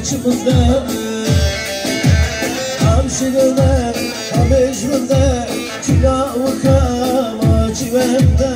başımızda. Ham şirine, ham ecminde, Cilavı kama civemde.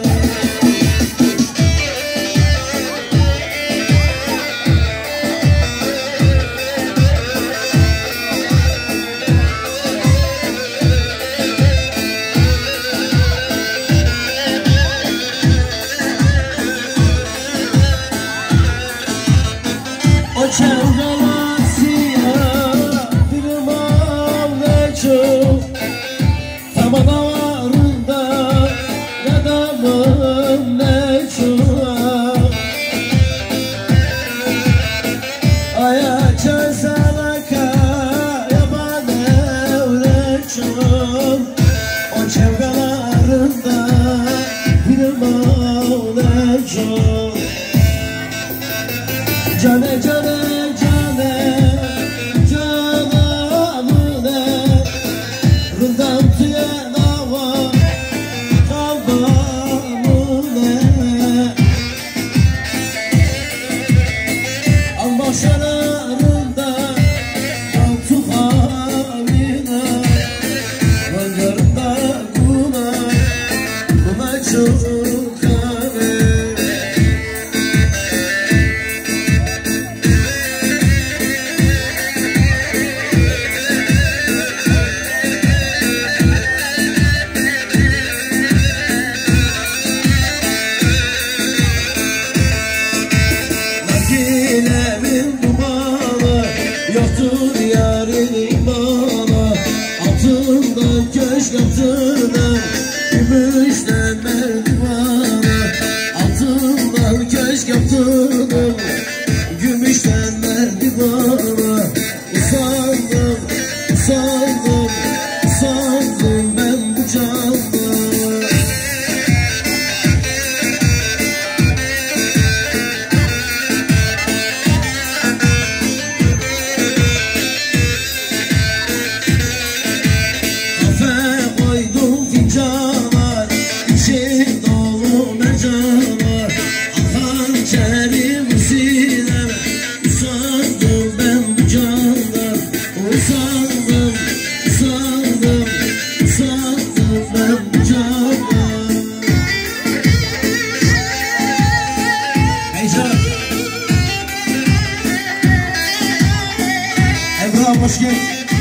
O çevreler siyah, bilmem ne çok. Taban avarında, ne damım ne çok. Aya çözselaka, yaban evre çok. O çevrelerinde, bilmem ne çok. Cane cane cane cananı rından tüyenava kavamı almaşalarında altı haline vangarında buna çok. Yoktur yarın imana, altından köşk yaptırdım, gümüşten merdivana. Altından köşk yaptırdım, gümüşten merdivana. Usandım, usandım, usandım ben bu candan. Usandım, usandım, usandım ben bu candan. Heyecan. Ebru hoş geldin.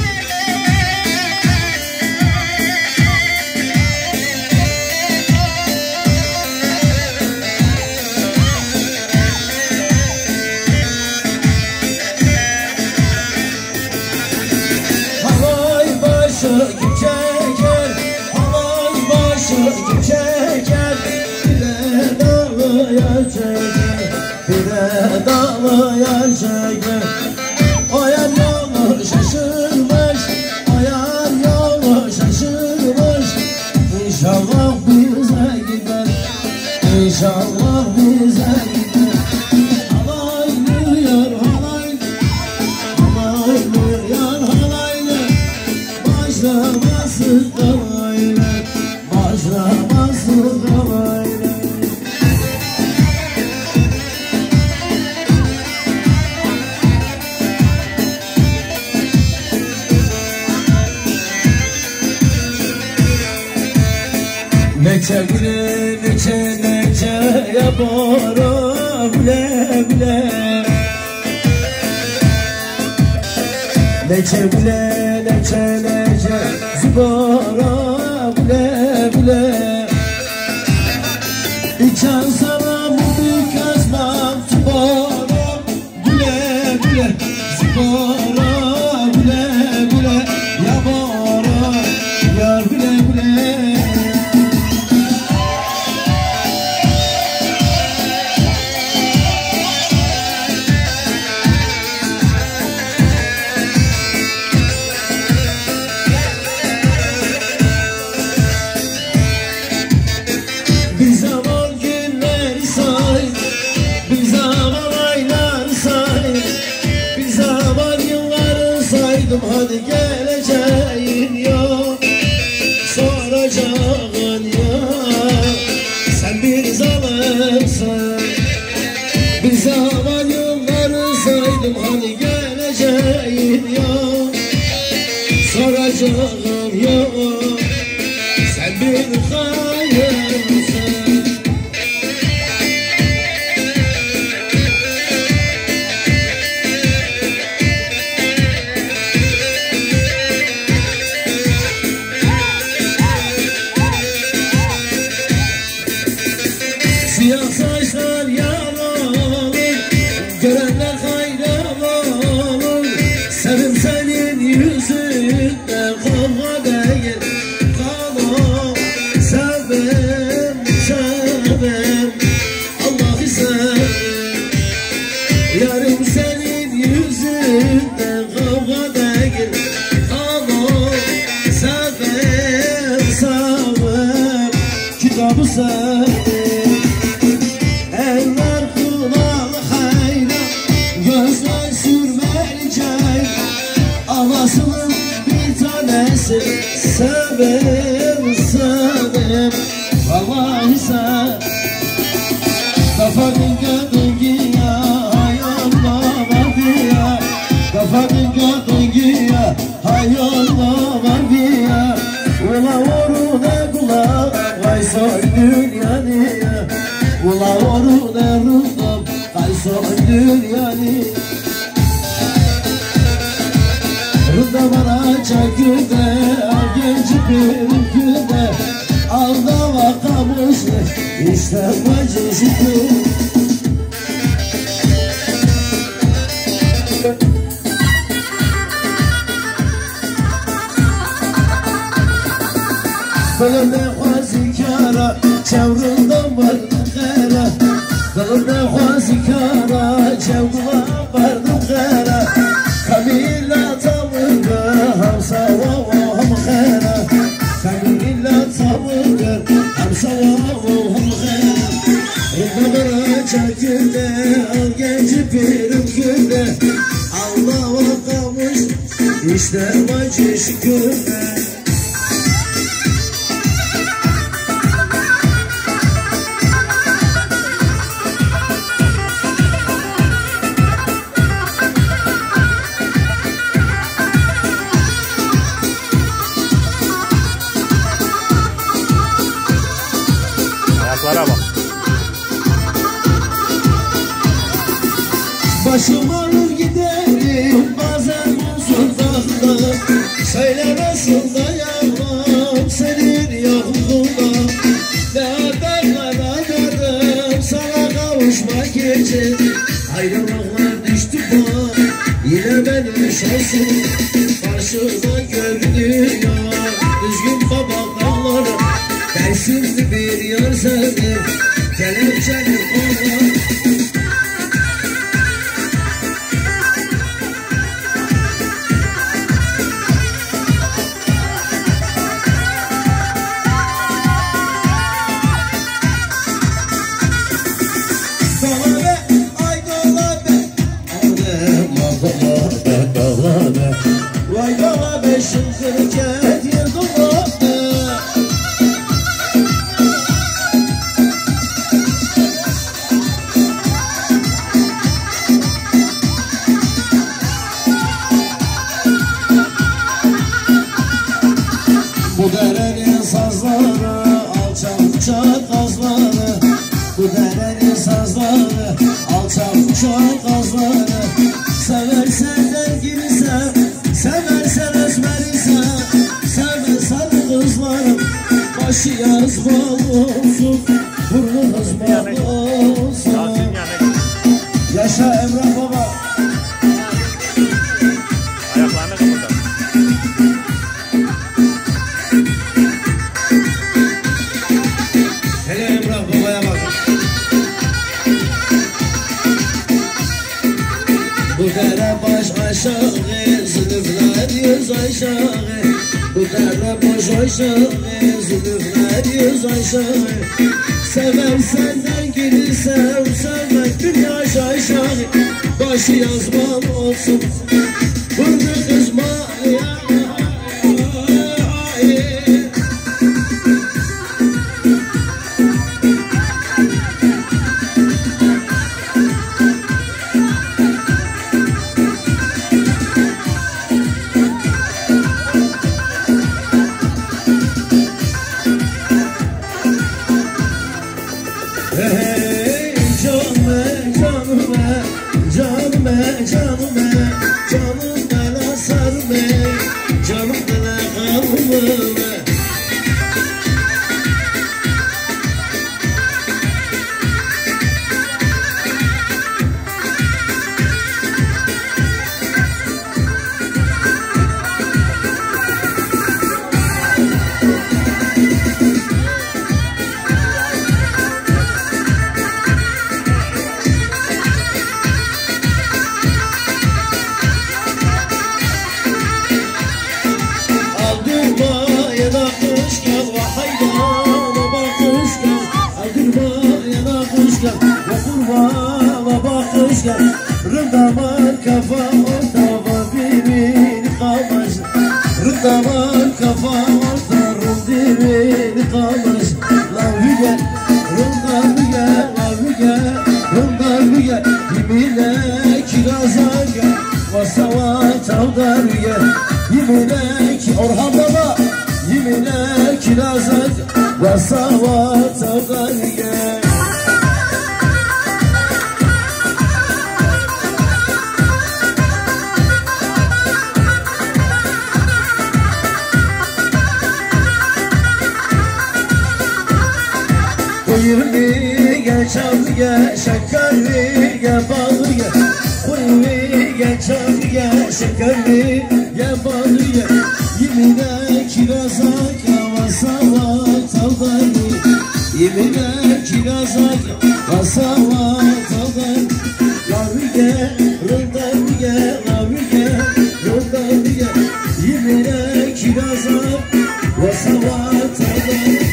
Kim çeker, halay başı kim çeker, bir de dağlıya çeker, bir de dağlıya çeker. O yer yolu şaşırmış, o yer yolu şaşırmış. İnşallah bize gider, İnşallah bize gider. Halaylıyor halaylı, halaylıyor halaylı. Başlaması kalayla, başlaması kalayla. Neçe güle, neçe neçe yapara bile bile. Neçe bile, neçe neçe zıbara bile bile. İçen sana bu kazmam zıbara bile bile. Zıbara bile bile, yabara yar bile bile. Bir zaman günler Siyah saçlar yaralı, görenler hayran olur. Sevim senin yüzünden kavga değil kanım. Sevim, sevim, Allah'ı sevim. Yarım senin yüzünden kavga değil kanım. Sevim, sevim, kitabı sevim. Anasının bir tanesi sevim, sevim, vallahi sevim. Kafa dinga dingiya, hay Allah var diya. Kafa dinga dingiya, hay Allah var diya. Ula oru ne kula, vay soy dünyanı. Ula oru ne rızım, vay soy dünyanı. Rıda bana çakırdı, al genci bir ülküde. Alda vakamışlı, işte bacı şükür. Kılımda khazikara, çevrından vardım kara. Kılımda khazikara, çevrından vardım kara. Kamilla tavırdı, hamsa vahım khara. Kamilla tavırdı, hamsa vahım khara. Rıdabara çakırdı, al genci pirim kürde. Allah'a kavuş, işte bacı şükürde. Ayaklara bak. Başım alır giderim bazen sultanla. Söylemesin dayanmam senin yokluğuna. Ne haberler aradım sana kavuşmak için. Ayrılıklar düştü bana, yine benim şansım. Karşıda görünüyor düzgün kabaklarlar. Bensiz bir yar sevdim, kelepçeli ona. Vay bana beşim kırket yıldırdı. Bu derenin sazları alçak kazları. Bu derenin sazları alçak kazları. Seversen dergilisen, seversen esmerisen, seversen kızlarım. Başı yazmalı olsun, burnu hızmalı olsun. Yaşa Emrah Baba. Ayaklarını kapatalım. Hele Emrah Baba'ya bak. Bu dere baş aşağı, zülüfler yüz aşağı. Bu dere baş aşağı, zülüfler yüz aşağı. Seversen dengilisem, sevmek bir yaş aşağı. Başı yazmam olsun, burnu kızma ya. başkan Rındaman kafa ortava birbirini kalmış Rındaman kafa ortava birbirini kalmış Lavüge, rındavüge, lavüge, rındavüge Yimine kirazaga, vasava tavdarüge Yimine ki Orhan Baba Yimine kirazaga, vasava tavdarüge Kuyuviga, çavviga, şekerviga, balıga Kuyuviga, çavviga, şekerviga, balıga Yemine kirazaka, vasava tavdani Yemine kirazaka, vasava tavdani Lavige, rındavige, lavige, rındavige Yemine kirazaka, vasava tavdani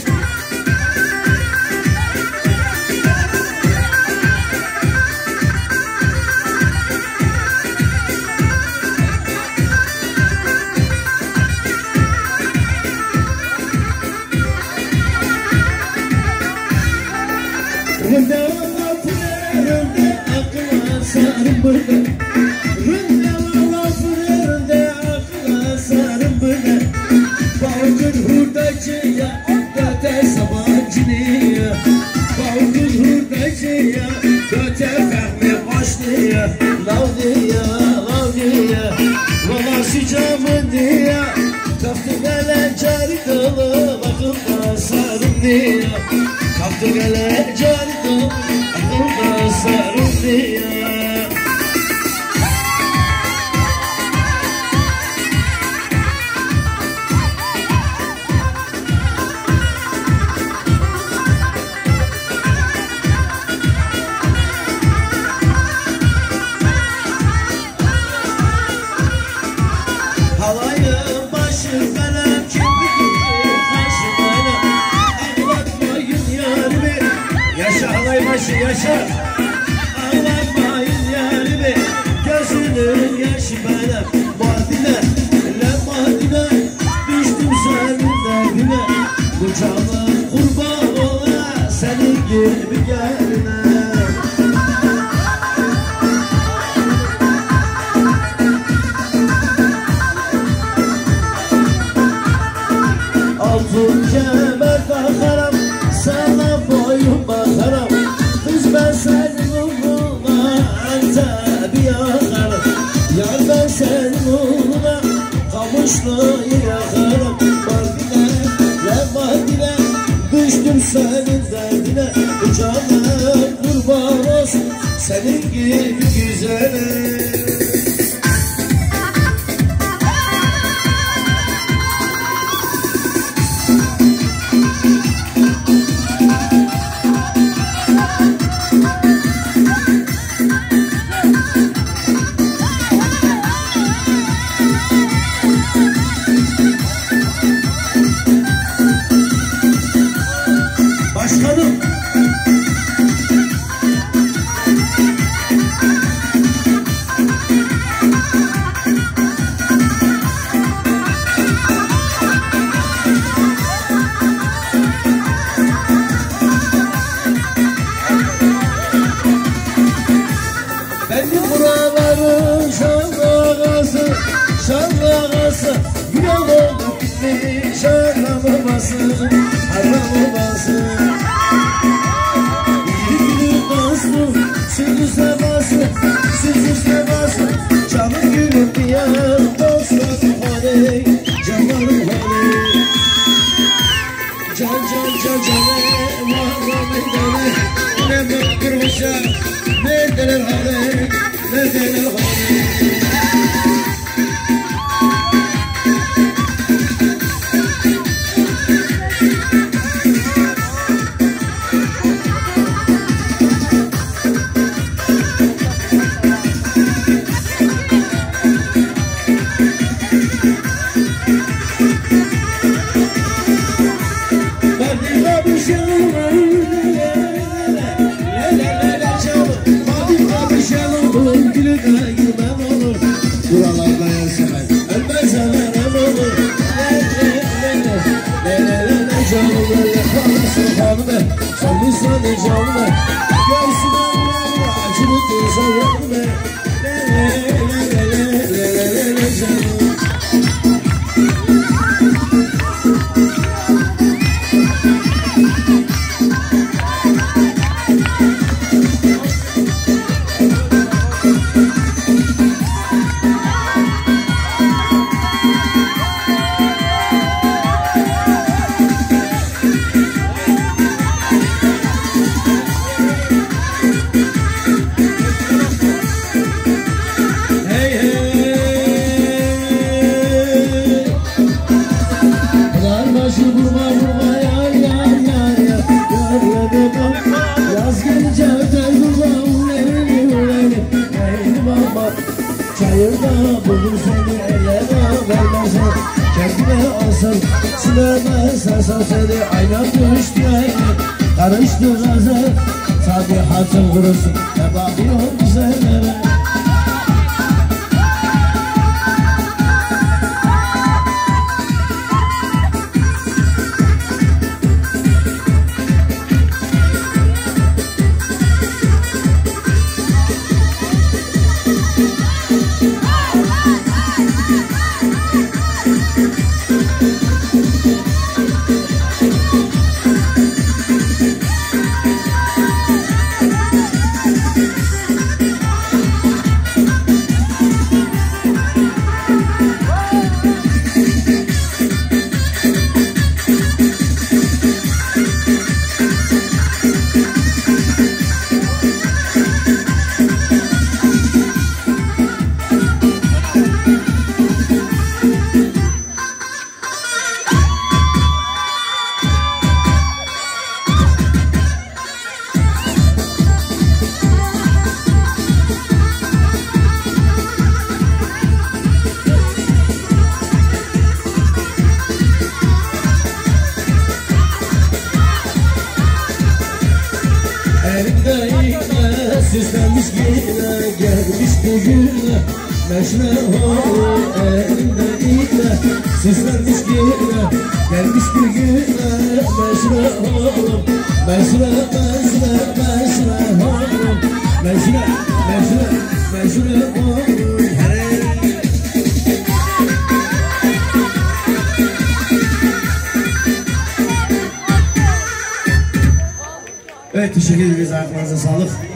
Rında akla sarım bırda Rında akla sarım bırda Bağkın hurdacıya Döte sabancılıya Bağkın hurdacıya Döte fehmi başlıya Lavdiya, lavdiya Valla sıcamın diya Kaptı gelen cari kılı Bakımda sarım diya Kaptı gelen cari kılı Bakımda sarım diya Halayın başı felem kirpikli taşı felem Ağlatmayın yarimi Yaşa halay başı yaşa Ağlatmayın yarimi Gözünün yaşı felem Madine le madine Düştüm senin derdine Bu canın kurban ola Senin gibi geline Altın kemer takarım, sana boyun bakarım Kız ben senin uğruna Antep'i yakarım Yar ben senin uğruna Kamışlı'yı yakarım Mardin'e, Mardin'e Düştüm senin derdine Bu canım kurban olsun Senin gibi güzelim Başkanım benim buraların şanlığı Şanlığı Yol oldu bitmiş Aramaması Aramaması Yürü bastı Süzü sevası Süzü sevası Canım gülüm diye Dostlarım hali Canlarım hali Can Muharrem eydene Ne mekkurmuşa Neredeler hali Neredeler hali Ben bir şey Canımı sana canlı göğsüne vurma acımı kıza verme canım. Bugün seni ellere vermezsen kendine alsam silemezsen seni ayna düştü karıştı gazel tabiatın kurusun ne bakıyor güzellere. Süslenmiş yine gelmiş bugüne meşre olur elinde iğne. Süslenmiş yine gelmiş bugüne meşre olur meşre meşre meşre olur meşre meşre meşre olur. Evet, teşekkür ederiz, ayaklarınıza sağlık.